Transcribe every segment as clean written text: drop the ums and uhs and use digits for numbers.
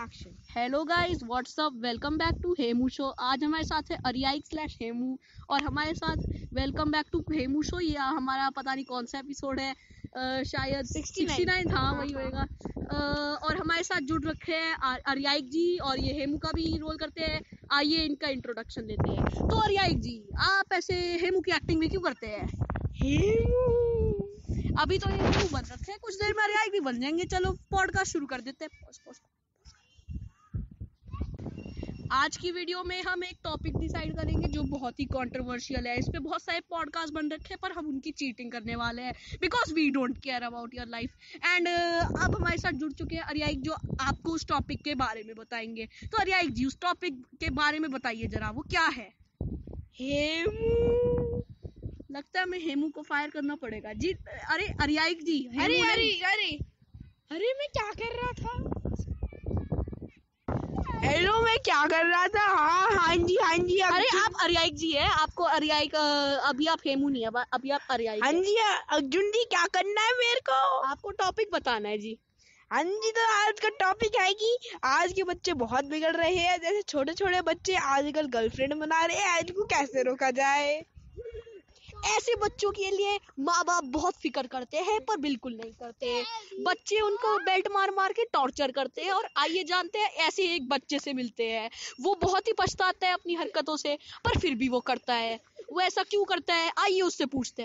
Action. Hello guys, what's up, welcome back to Hemu show. आज हमारे साथ है अरियाइक स्लैश हेमू और हमारे साथ welcome back to Hemu show. ये हमारा पता नहीं कौन सा एपिसोड है, शायद 69 था, वही होएगा। और हमारे साथ जुड़ रखे हैं अरियाइक जी और ये हेमू का भी रोल करते हैं। आइए इनका इंट्रोडक्शन देते हैं। तो अरियाइक जी, आप ऐसे हेमू की एक्टिंग भी क्यों करते हैं? अभी तो ये हेमू बन रखे हैं, कुछ देर में अरियाइक भी बन जाएंगे। चलो पॉडकास्ट शुरू कर देते हैं। आज की वीडियो में हम एक टॉपिक डिसाइड करेंगे जो बहुत ही कंट्रोवर्शियल है। इस पे बहुत सारे पॉडकास्ट बन रखे हैं पर हम उनकी चीटिंग करने वाले हैं because we don't care about your life. And अब हमारे साथ जुड़ चुके हैं अरियाइक जो आपको उस टॉपिक के बारे में बताएंगे। तो अरियाइक जी, उस टॉपिक के बारे में बताइए जरा, वो क्या है? हेमू। लगता है हमें हेमू को फायर करना पड़ेगा जी। अरे अरियाइक जी, अरे मैं क्या कर रहा था? हेलो, मैं क्या कर रहा था? हाँ जी। अरे आप अरियाइक जी है, आपको अरियाइक, अभी आप हेमू नहीं है, अभी आप अरियाइक। हाँ जी अर्जुन जी, क्या करना है मेरे को? आपको टॉपिक बताना है जी। हाँ जी, तो आज का टॉपिक है कि आज के बच्चे बहुत बिगड़ रहे हैं। जैसे छोटे छोटे बच्चे आजकल गर्लफ्रेंड बना रहे हैं, इनको कैसे रोका जाए? ऐसे बच्चों के लिए माँ बाप बहुत फिक्र करते हैं पर बिल्कुल नहीं करते। बच्चे उनको बेल्ट मार मार के टॉर्चर करते हैं। और आइए जानते हैं, ऐसे एक बच्चे से मिलते हैं। वो बहुत ही पछताता है अपनी हरकतों से पर फिर भी वो करता है। वो ऐसा क्यों करता है, आइए उससे पूछते हैं।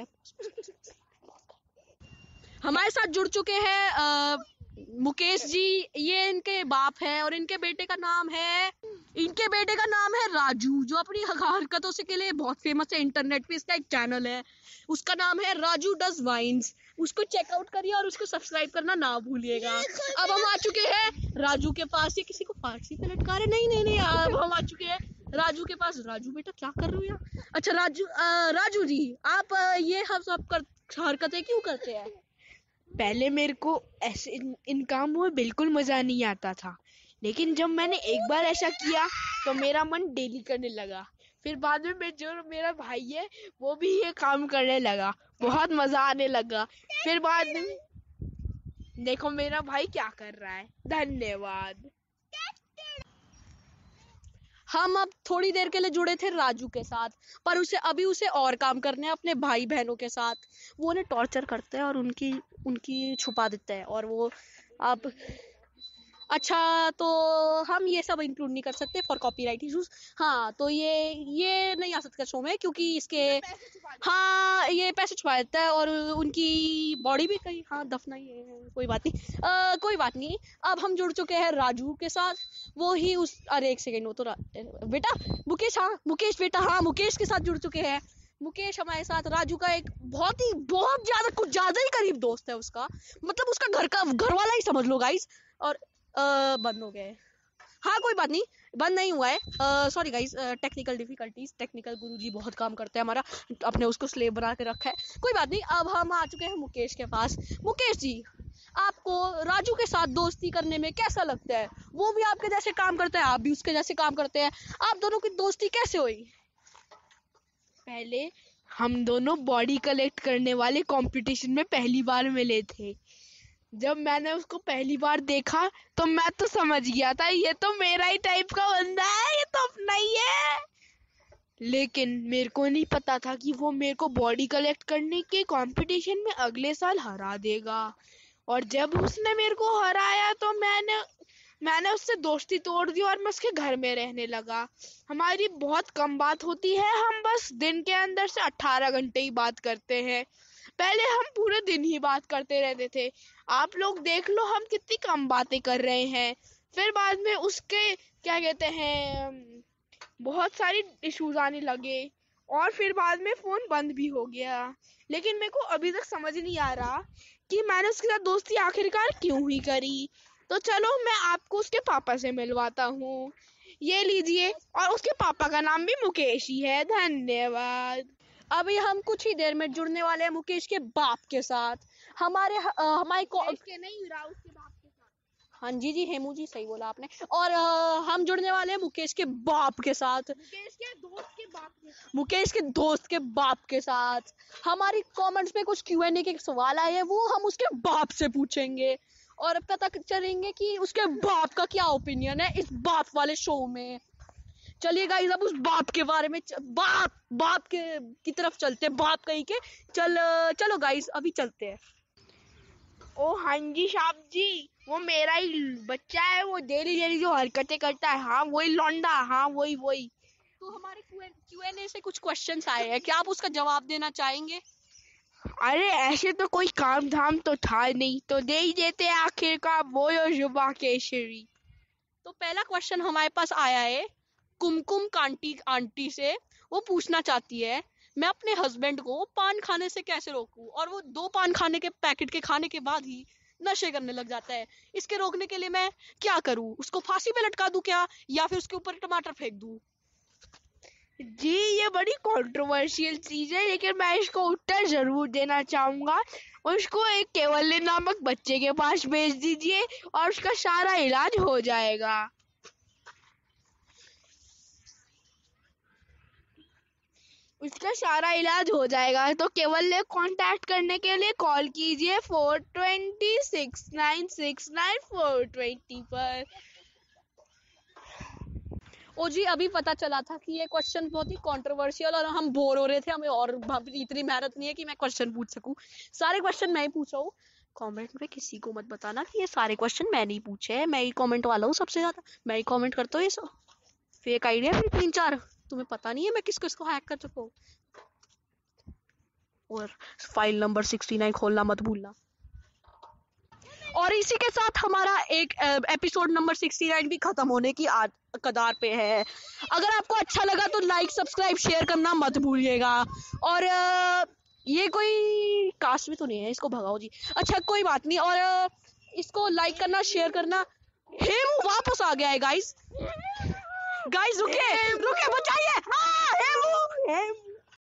हमारे साथ जुड़ चुके हैं मुकेश जी। ये इनके बाप है और इनके बेटे का नाम है राजू, जो अपनी हरकतों से के लिए बहुत फेमस है। इंटरनेट पे इसका एक चैनल है, उसका नाम है राजू डज वाइन्स। उसको चेकआउट करिए और उसको सब्सक्राइब करना ना भूलिएगा। अब हम आ चुके हैं राजू के पास। ये किसी को फांसी पे लटका रहे? नहीं, अब हम आ चुके हैं राजू के पास। राजू बेटा, क्या कर रहे हो यार? अच्छा राजू जी, आप ये हम सब हरकतें क्यों करते हैं? पहले मेरे को ऐसे इन कामों में बिल्कुल मजा नहीं आता था, लेकिन जब मैंने एक बार ऐसा किया तो मेरा मन डेली करने लगा। फिर बाद में जो मेरा भाई है वो भी ये काम करने लगा, बहुत मजा आने लगा। फिर बाद में देखो मेरा भाई क्या कर रहा है। धन्यवाद। हम अब थोड़ी देर के लिए जुड़े थे राजू के साथ, पर उसे और काम करने हैं अपने भाई बहनों के साथ। वो उन्हें टॉर्चर करते हैं और उनकी छुपा देते हैं। और वो अब अच्छा, तो हम ये सब इंक्लूड नहीं कर सकते फॉर कॉपीराइट इश्यूज। हाँ, तो ये नहीं आ सकता शो में क्योंकि इसके हाँ, ये पैसे छुपा देता है और उनकी बॉडी भी कहीं दफनाई है। कोई बात नहीं। अब हम जुड़ चुके हैं राजू के साथ। वो ही उस अरे एक सेकेंड, वो तो बेटा मुकेश बेटा, मुकेश के साथ जुड़ चुके हैं। मुकेश हमारे साथ राजू का एक बहुत ज्यादा, कुछ ज्यादा ही करीब दोस्त है उसका। मतलब उसका घर वाला ही समझ लो गाइस। और बंद हो गए। हाँ, कोई बात नहीं, बंद नहीं हुआ है। Sorry guys, technical difficulties. Technical Guruji बहुत काम करते हैं हमारा, अपने उसको स्लेव बना के रखा है। कोई बात नहीं, अब हम आ चुके हैं मुकेश के पास। मुकेश जी, आपको राजू के साथ दोस्ती करने में कैसा लगता है? वो भी आपके जैसे काम करता है, आप भी उसके जैसे काम करते हैं। आप दोनों की दोस्ती कैसे हुई? पहले हम दोनों बॉडी कलेक्ट करने वाले कंपटीशन में पहली बार मिले थे। जब मैंने उसको पहली बार देखा तो मैं तो समझ गया था ये तो मेरा ही टाइप का बंदा है, ये तो अपना ही है। लेकिन मेरे को नहीं पता था कि वो मेरे को बॉडी कलेक्ट करने के कंपटीशन में अगले साल हरा देगा। और जब उसने मेरे को हराया तो मैंने उससे दोस्ती तोड़ दी और मैं उसके घर में रहने लगा। हमारी बहुत कम बात होती है, हम बस दिन के अंदर से 18 घंटे ही बात करते हैं। पहले हम पूरे दिन ही बात करते रहते थे। आप लोग देख लो हम कितनी कम बातें कर रहे हैं। फिर बाद में उसके क्या कहते हैं, बहुत सारी इश्यूज आने लगे और फिर बाद में फोन बंद भी हो गया। लेकिन मेरे को अभी तक समझ नहीं आ रहा कि मैंने उसके साथ दोस्ती आखिरकार क्यों ही करी। तो चलो मैं आपको उसके पापा से मिलवाता हूँ। ये लीजिए, और उसके पापा का नाम भी मुकेश ही है। धन्यवाद। अभी हम कुछ ही देर में जुड़ने वाले हैं मुकेश के बाप के साथ। हमारे के नहीं, राउत के बाप के साथ। हाँ जी हेमू जी, सही बोला आपने। और हम जुड़ने वाले हैं मुकेश के बाप के साथ, मुकेश के दोस्त के बाप के साथ। हमारी कमेंट्स में कुछ Q&A के सवाल आए हैं, वो हम उसके बाप से पूछेंगे। और पता चलेंगे कि उसके बाप का क्या ओपिनियन है इस बाप वाले शो में। चलिए गाइस, अब उस बाप के बारे में बाप के की तरफ चलते हैं, बाप कहीं के। चलो गाइस, अभी चलते हैं। ओ हाँ जी साहब जी, वो मेरा ही बच्चा है, वो डेली डेली जो हरकतें करता है, हाँ वही लौंडा, हाँ वही। तो हमारे Q&A से कुछ क्वेश्चंस आए हैं, क्या आप उसका जवाब देना चाहेंगे? अरे ऐसे तो कोई काम धाम तो था नहीं, तो दे ही देते हैं आखिरकार, वो यो जुबा केसरी। तो पहला क्वेश्चन हमारे पास आया है कुमकुम कांटी आंटी से। वो पूछना चाहती है, मैं अपने हस्बैंड को पान खाने से कैसे रोकूं, और वो 2 पान खाने के पैकेट के खाने के बाद ही नशे करने लग जाता है। इसके रोकने के लिए मैं क्या करूं? उसको फांसी पे लटका दूं क्या, या फिर उसके ऊपर टमाटर फेंक दूं? जी ये बड़ी कंट्रोवर्शियल चीज है, लेकिन मैं इसको उत्तर जरूर देना चाहूंगा। उसको एक केवल्य नामक बच्चे के पास भेज दीजिए और उसका सारा इलाज हो जाएगा। उसका सारा इलाज हो जाएगा, तो केवल्य कांटेक्ट करने के लिए कॉल कीजिए 420-6969-420 पर। ओ जी, अभी पता चला था कि ये क्वेश्चन बहुत ही कंट्रोवर्शियल, और हम बोर हो रहे थे, हमें और इतनी मेहनत नहीं है कि मैं क्वेश्चन पूछ सकूं। सारे क्वेश्चन मैं ही पूछ रहा हूँ। कमेंट में किसी को मत बताना कि ये सारे क्वेश्चन मैंने ही पूछे हैं, मैं ही कमेंट वाला हूँ सबसे ज्यादा, मैं ही कमेंट करता हूँ। ये सब फेक आइडिया भी 3-4, तुम्हें पता नहीं है मैं किस किसको हैक कर चुका हूँ। और फाइल नंबर 69 खोलना मत भूलना। और इसी के साथ हमारा एक एपिसोड नंबर 69 भी खत्म होने की कगार पे है। अगर आपको अच्छा लगा तो लाइक सब्सक्राइब शेयर करना मत भूलिएगा। और ये कोई कास्ट में तो नहीं है, इसको भगाओ जी। अच्छा कोई बात नहीं, और इसको लाइक करना शेयर करना। हेमू वापस आ गया है गाइस, रुके बचाइए।